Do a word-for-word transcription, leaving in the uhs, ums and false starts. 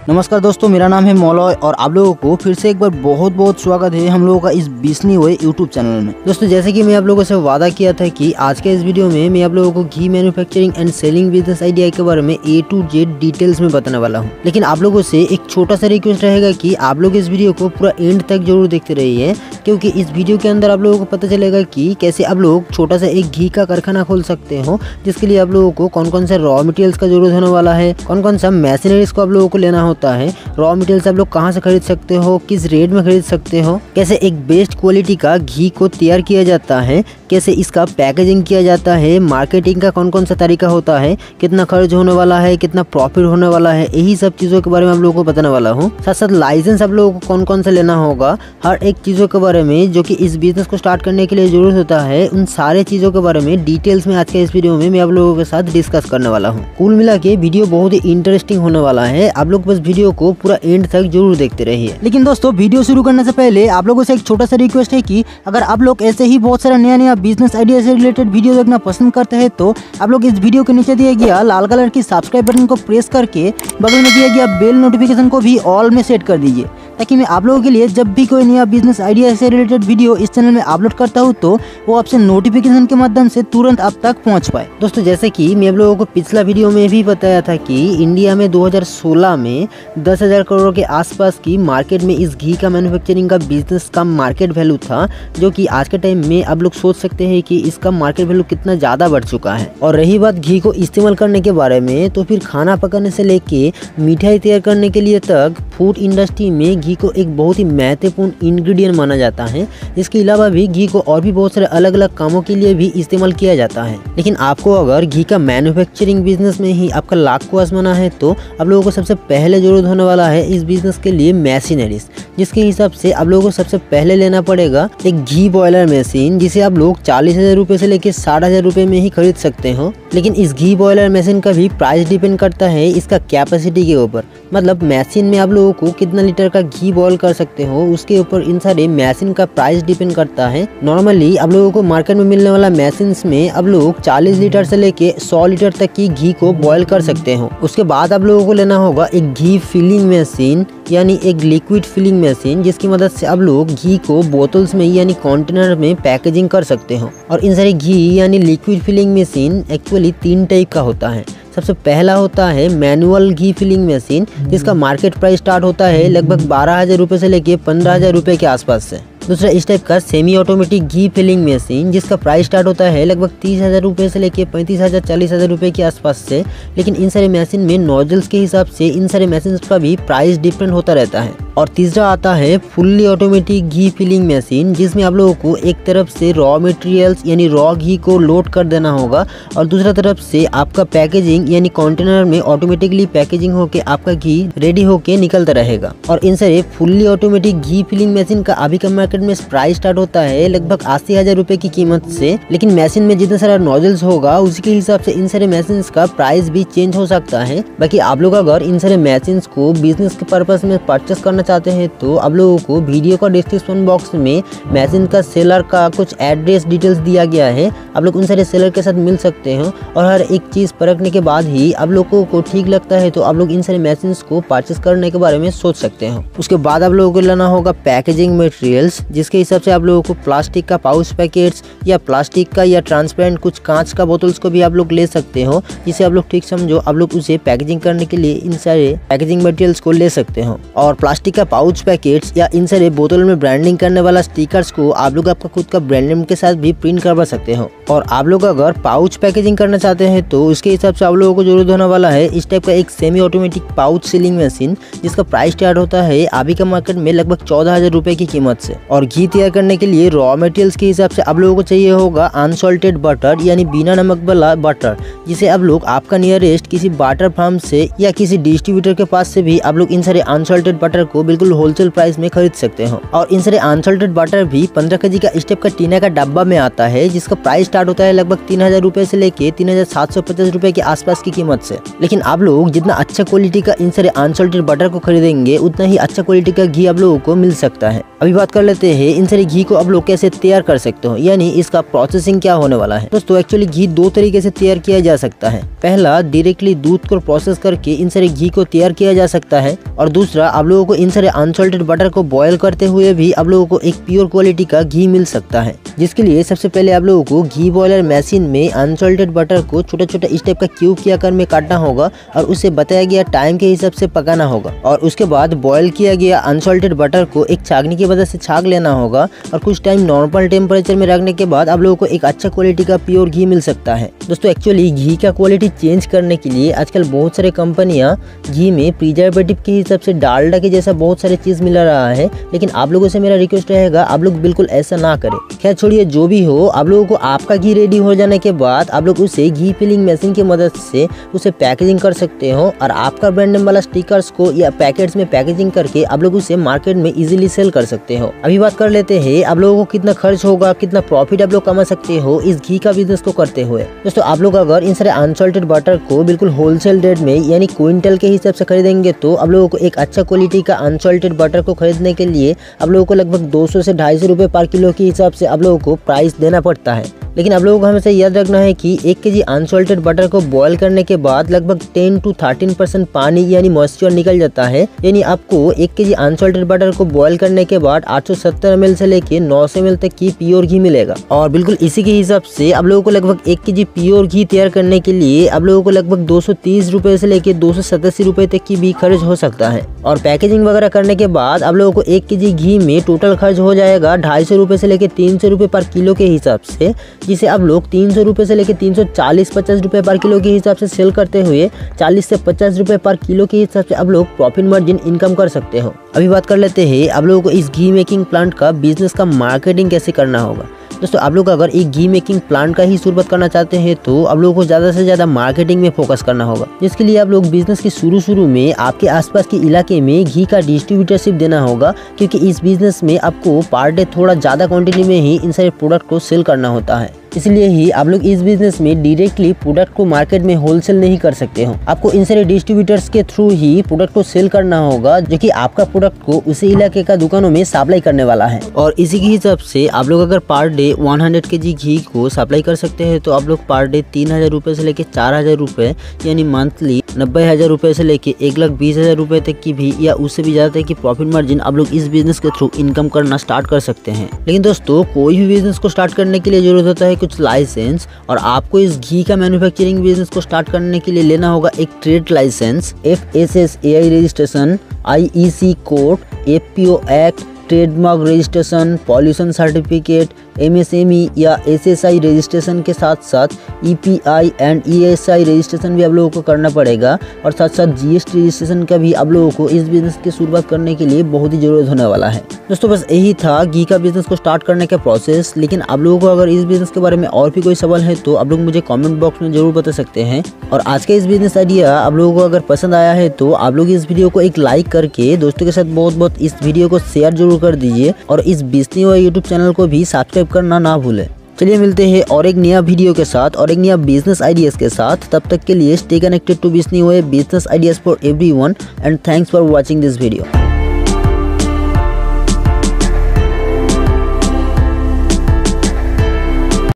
नमस्कार दोस्तों, मेरा नाम है मौलॉय और आप लोगों को फिर से एक बार बहुत बहुत स्वागत है हम लोगों का इस बिसनी हुए यूट्यूब चैनल में। दोस्तों, जैसे कि मैं आप लोगों से वादा किया था कि आज के इस वीडियो में मैं आप लोगों को घी manufacturing and selling business idea के बारे में ए टू जेड डिटेल्स में बताने वाला हूँ। लेकिन आप लोगों से एक छोटा सा रिक्वेस्ट रहेगा कि आप लोग इस वीडियो को पूरा एंड तक जरूर देखते रहिए, क्योंकि इस वीडियो के अंदर आप लोगों को पता चलेगा कि कैसे आप लोग छोटा सा एक घी का कारखाना खोल सकते हो, जिसके लिए आप लोगों को कौन कौन सा रॉ मटेरियल्स का जरूरत होने वाला है, कौन कौन सा मशीनरीज को आप लोगों को लेना होता है, रॉ मटेरियल्स आप लोग कहाँ से खरीद सकते हो, किस रेट में खरीद सकते हो, कैसे एक बेस्ट क्वालिटी का घी को तैयार किया जाता है, कैसे इसका पैकेजिंग किया जाता है, मार्केटिंग का कौन कौन सा तरीका होता है, कितना खर्च होने वाला है, कितना प्रॉफिट होने वाला है, यही सब चीज़ों के बारे में आप लोगों को बताने वाला हूँ। साथ साथ लाइसेंस आप लोगों को कौन कौन सा लेना होगा, हर एक चीज़ों के बारे में जो कि इस बिजनेस को स्टार्ट करने के लिए जरूरत होता है, उन सारे चीज़ों के बारे में डिटेल्स में आज के इस वीडियो में मैं आप लोगों के साथ डिस्कस करने वाला हूँ। कुल मिला के वीडियो बहुत ही इंटरेस्टिंग होने वाला है, आप लोग बस वीडियो को पूरा एंड तक जरूर देखते रहिए। लेकिन दोस्तों, वीडियो शुरू करने से पहले आप लोगों से एक छोटा सा रिक्वेस्ट है कि अगर आप लोग ऐसे ही बहुत सारा नया नया बिजनेस आइडिया से रिलेटेड वीडियो देखना पसंद करते हैं तो आप लोग इस वीडियो के नीचे दिया गया लाल कलर की सब्सक्राइब बटन को प्रेस करके बगल में दिया गया बेल नोटिफिकेशन को भी ऑल में सेट कर दीजिए, ताकि मैं आप लोगों के लिए जब भी कोई नया बिजनेस आइडिया से रिलेटेड वीडियो इस चैनल में अपलोड करता हूँ तो वो आपसे नोटिफिकेशन के माध्यम से तुरंत आप तक पहुँच पाए। दोस्तों, जैसे कि मैं आप लोगों को पिछला वीडियो में भी बताया था कि इंडिया में दो हज़ार सोलह में दस हजार करोड़ के आसपास की मार्केट में इस घी का मैन्युफैक्चरिंग का बिजनेस का मार्केट वैल्यू था, जो कि आज के टाइम में आप लोग सोच सकते हैं कि इसका मार्केट वैल्यू कितना ज़्यादा बढ़ चुका है। और रही बात घी को इस्तेमाल करने के बारे में, तो फिर खाना पकाने से लेके मिठाई तैयार करने के लिए तक फूड इंडस्ट्री में घी को एक बहुत ही महत्वपूर्ण इंग्रेडिएंट माना जाता है। इसके अलावा भी घी को और भी बहुत सारे अलग अलग कामों के लिए भी इस्तेमाल किया जाता है। लेकिन आपको अगर घी का मैन्युफैक्चरिंग बिजनेस में ही आपका लाख को आजमाना है तो आप लोगों को सबसे पहले जरूरत होने वाला है इस बिजनेस के लिए मशीनरीज, जिसके हिसाब से आप लोगों को सबसे पहले लेना पड़ेगा एक घी बॉयलर मशीन, जिसे आप लोग चालीस हजार रुपए से लेकर साठ हजार रुपए में ही खरीद सकते हो। लेकिन इस घी बॉयलर मशीन का भी प्राइस डिपेंड करता है इसका कैपेसिटी के ऊपर, मतलब मशीन में आप लोगों को कितना लीटर का घी बॉयल कर सकते हो उसके ऊपर इन सारे मशीन का प्राइस डिपेंड करता है। नॉर्मली आप लोगों को मार्केट में मिलने वाला मशीन में आप लोग चालीस लीटर से लेके सौ लीटर तक की घी को बॉयल कर सकते हो। उसके बाद आप लोगों को लेना होगा एक घी फिलिंग मशीन, यानी एक लिक्विड फिलिंग मशीन, जिसकी मदद से आप लोग घी को बोतल्स में यानी कंटेनर में पैकेजिंग कर सकते हो। और इन सारे घी यानी लिक्विड फिलिंग मशीन एक्चुअली तीन टाइप का होता है। सबसे पहला होता है मैनुअल घी फिलिंग मशीन, जिसका मार्केट प्राइस स्टार्ट होता है लगभग बारह हजार रुपये से लेके पंद्रह हजार रुपये के आसपास से। दूसरा इस टाइप का सेमी ऑटोमेटिक घी फिलिंग मशीन, जिसका प्राइस स्टार्ट होता है लगभग तीस हजार रुपये से लेके पैंतीस हजार चालीस हजार रुपये के आसपास से। लेकिन इन सारे मशीन में नोजल्स के हिसाब से इन सारे मशीन का भी प्राइस डिफरेंट होता रहता है। और तीसरा आता है फुल्ली ऑटोमेटिक घी फिलिंग मशीन, जिसमें आप लोगों को एक तरफ से रॉ मटेरियल्स यानी रॉ घी को लोड कर देना होगा और दूसरा तरफ से आपका पैकेजिंग यानी कंटेनर में ऑटोमेटिकली पैकेजिंग होके आपका घी रेडी होके निकलता रहेगा। और इन सारे फुल्ली ऑटोमेटिक घी फिलिंग मशीन का अभी का मार्केट में प्राइस स्टार्ट होता है लगभग अस्सी हजार रुपए की कीमत से। लेकिन मशीन में जितना सारा नोजल्स होगा उसके हिसाब से इन सारे मशीन का प्राइस भी चेंज हो सकता है। बाकी आप लोग अगर इन सारे मशीन को बिजनेस के पर्पस में परचेस करना चाहते हैं तो आप लोगों को वीडियो का डिस्क्रिप्शन बॉक्स में मशीन का सेलर का कुछ एड्रेस डिटेल्स दिया गया है, आप लोग उन सारे सेलर के साथ मिल सकते हो। और हर एक चीज परखने के बाद ही आप लोगों को ठीक लगता है तो आप लोग इन सारे मशीन को परचेस करने के बारे में सोच सकते हो। उसके बाद आप लोगों को लेना होगा पैकेजिंग मटेरियल्स, जिसके हिसाब से आप लोगों को प्लास्टिक का पाउच पैकेट्स या प्लास्टिक का या ट्रांसपेरेंट कुछ कांच का बोतल्स को भी आप लोग ले सकते हो, जिसे आप लोग ठीक समझो आप लोग उसे पैकेजिंग करने के लिए इन सारे पैकेजिंग मटेरियल्स को ले सकते हो। और प्लास्टिक का पाउच पैकेट्स या इन सारे बोतल में ब्रांडिंग करने वाला स्टिकर्स को आप लोग आपका खुद का ब्रांड नेम के साथ भी प्रिंट करवा सकते हो। और आप लोग अगर पाउच पैकेजिंग करना चाहते हैं तो उसके हिसाब से आप लोगों को जरूरत होने वाला है इस टाइप का एक semi automatic pouch sealing machine, जिसका प्राइस स्टार्ट होता है अभी का मार्केट में लगभग चौदह हजार रुपए की कीमत से। और घी तैयार करने के लिए रॉ मटेरियल्स के हिसाब से आप लोगों को चाहिए होगा अनसॉल्टेड बटर यानी बिना नमक वाला बटर, जिसे आप लोग आपका नियरेस्ट किसी बटर फार्म से या किसी डिस्ट्रीब्यूटर के पास से भी आप लोग इन सारे अनसॉल्टेड बटर को बिल्कुल होलसेल प्राइस में खरीद सकते हो। और इन सारे अनसॉल्टेड बटर भी पंद्रह के जी का स्टेप का टीना का डब्बा में आता है, जिसका प्राइस स्टार्ट होता है लगभग तीन हजार रूपए से लेके तीन हजार सात सौ पचास रूपए के आसपास की कीमत से। लेकिन आप लोग जितना अच्छा क्वालिटी का इन सारे अनसॉल्टेड बटर को खरीदेंगे उतना ही अच्छा क्वालिटी का घी आप लोगों को मिल सकता है। अभी बात कर लेते हैं इन सारे घी को आप लोग कैसे तैयार कर सकते हो, यानी इसका प्रोसेसिंग क्या होने वाला है। दोस्तों एक्चुअली घी दो तरीके से तैयार किया जा सकता है। पहला, डायरेक्टली दूध को प्रोसेस करके इन सारे घी को तैयार किया जा सकता है, और दूसरा आप लोगों को इन सारे अनसॉल्टेड बटर को बॉयल करते हुए भी आप लोगों को एक प्योर क्वालिटी का घी मिल सकता है। जिसके लिए सबसे पहले आप लोगों को घी बॉयलर मशीन में अनसॉल्टेड बटर को छोटा छोटा स्टेप का क्यूब के आकार में काटना होगा और उसे बताया गया टाइम के हिसाब से पकाना होगा। और उसके बाद बॉयल किया गया अनसॉल्टेड बटर को एक छागनी की मदद से छाग लेना होगा, और कुछ टाइम नॉर्मल टेम्परेचर में रखने के बाद आप लोगों को एक अच्छा क्वालिटी का प्योर घी मिल सकता है। दोस्तों एक्चुअली घी का क्वालिटी चेंज करने के लिए आजकल बहुत सारे कंपनियां घी में प्रिजर्वेटिव के हिसाब से डालडा के जैसा बहुत सारे चीज मिला रहा है, लेकिन आप लोगों से मेरा रिक्वेस्ट रहेगा आप लोग बिल्कुल ऐसा ना करें। खैर छोड़िए, जो भी हो, आप लोगों को आपका घी रेडी हो जाने के बाद आप लोग उसे घी फिलिंग मशीन की मदद से उसे पैकेजिंग कर सकते हो, और आपका ब्रांड नेम वाला स्टिकर्स को या पैकेट्स में पैकेजिंग करके आप लोग उसे मार्केट में इजीली सेल कर सकते हो। अभी बात कर लेते हैं आप लोगों को कितना खर्च होगा, कितना प्रॉफिट आप लोग कमा सकते हो इस घी का बिजनेस को करते हुए। दोस्तों आप लोग अगर इन सारे अनसॉल्टेड बटर को बिल्कुल होलसेल रेट में यानी क्विंटल के हिसाब से खरीदेंगे तो आप लोगों को एक अच्छा क्वालिटी का अनसॉल्टेड बटर को खरीदने के लिए आप लोगों को लगभग दो सौ से ढाई सौ रुपए पर किलो के हिसाब से आप लोगों को प्राइस देना पड़ता है। लेकिन आप लोगों को हमेशा याद रखना है कि एक केजी अनसॉल्टेड बटर को बॉयल करने के बाद लगभग टेन टू थर्टीन परसेंट पानी यानी मॉइस्चर निकल जाता है, यानी आपको एक केजी अनसॉल्टेड बटर को बॉयल करने के बाद आठ सौ सत्तर एम एल से लेके नौ सौ एम एल तक की प्योर घी मिलेगा। और बिल्कुल इसी के हिसाब से आप लोगों को लगभग एक केजी प्योर घी तैयार करने के लिए आप लोगों को लगभग दो सौ तीस रुपए से लेके दो सौ सतासी रुपए तक की भी खर्च हो सकता है। और पैकेजिंग वगैरह करने के बाद आप लोगों को एक केजी घी में टोटल खर्च हो जाएगा ढाई सौ रुपए से लेके तीन सौ रुपए पर किलो के हिसाब से, जिसे आप लोग तीन सौ रुपए से लेके तीन सौ चालीस पचास रुपए पर किलो के हिसाब से सेल करते हुए चालीस से पचास रुपए पर किलो के हिसाब से आप लोग प्रॉफिट मार्जिन इनकम कर सकते हो। अभी बात कर लेते हैं आप लोगों को इस घी मेकिंग प्लांट का बिजनेस का मार्केटिंग कैसे करना होगा। दोस्तों आप लोग अगर एक घी मेकिंग प्लांट का ही शुरुआत करना चाहते हैं तो आप लोगों को ज़्यादा से ज़्यादा मार्केटिंग में फोकस करना होगा, जिसके लिए आप लोग बिजनेस के शुरू शुरू में आपके आसपास के इलाके में घी का डिस्ट्रीब्यूटरशिप देना होगा, क्योंकि इस बिजनेस में आपको पर डे थोड़ा ज़्यादा क्वांटिटी में ही इन सारे प्रोडक्ट को सेल करना होता है। इसलिए ही आप लोग इस बिजनेस में डायरेक्टली प्रोडक्ट को मार्केट में होलसेल नहीं कर सकते हो। आपको इन सारे डिस्ट्रीब्यूटर्स के थ्रू ही प्रोडक्ट को सेल करना होगा, जो कि आपका प्रोडक्ट को उसी इलाके का दुकानों में सप्लाई करने वाला है। और इसी के हिसाब से आप लोग अगर पर डे सौ केजी घी को सप्लाई कर सकते हैं तो आप लोग पर डे तीन हजार रुपए से लेके चार हजार रुपए यानी मंथली नब्बे हजार रुपए से लेके एक लाख बीस हजार रुपए तक की भी या उससे भी ज्यादा की प्रॉफिट मार्जिन आप लोग इस बिजनेस के थ्रू इनकम करना स्टार्ट कर सकते हैं। लेकिन दोस्तों कोई भी बिजनेस को स्टार्ट करने के लिए जरूरत होता है कुछ लाइसेंस, और आपको इस घी का मैन्युफैक्चरिंग बिजनेस को स्टार्ट करने के लिए लेना होगा एक trade licence, F S S A I registration, I E C code, F P O act, trademark registration, pollution certificate, M S M E या एस एस आई रजिस्ट्रेशन के साथ साथ E P I and E S I registration भी आप लोगों को करना पड़ेगा, और साथ साथ जी एस टी रजिस्ट्रेशन का भी आप लोगों को इस बिजनेस की शुरुआत करने के लिए बहुत ही जरूरत होने वाला है। दोस्तों बस यही था घी का बिजनेस को स्टार्ट करने का प्रोसेस। लेकिन आप लोगों को अगर इस बिजनेस के बारे में और भी कोई सवाल है तो आप लोग मुझे कमेंट बॉक्स में जरूर बता सकते हैं। और आज का इस बिजनेस आइडिया आप लोगों को अगर पसंद आया है तो आप लोग इस वीडियो को एक लाइक करके दोस्तों के साथ बहुत बहुत इस वीडियो को शेयर जरूर कर दीजिए, और इस बिजनी हुआ यूट्यूब चैनल को भी सब्सक्राइब करना ना भूलें। चलिए मिलते हैं और एक नया वीडियो के साथ और एक नया बिजनेस आइडियाज के साथ। तब तक के लिए स्टे कनेक्टेड टू बिजनी हुए business ideas for everyone, and thanks for watching this video.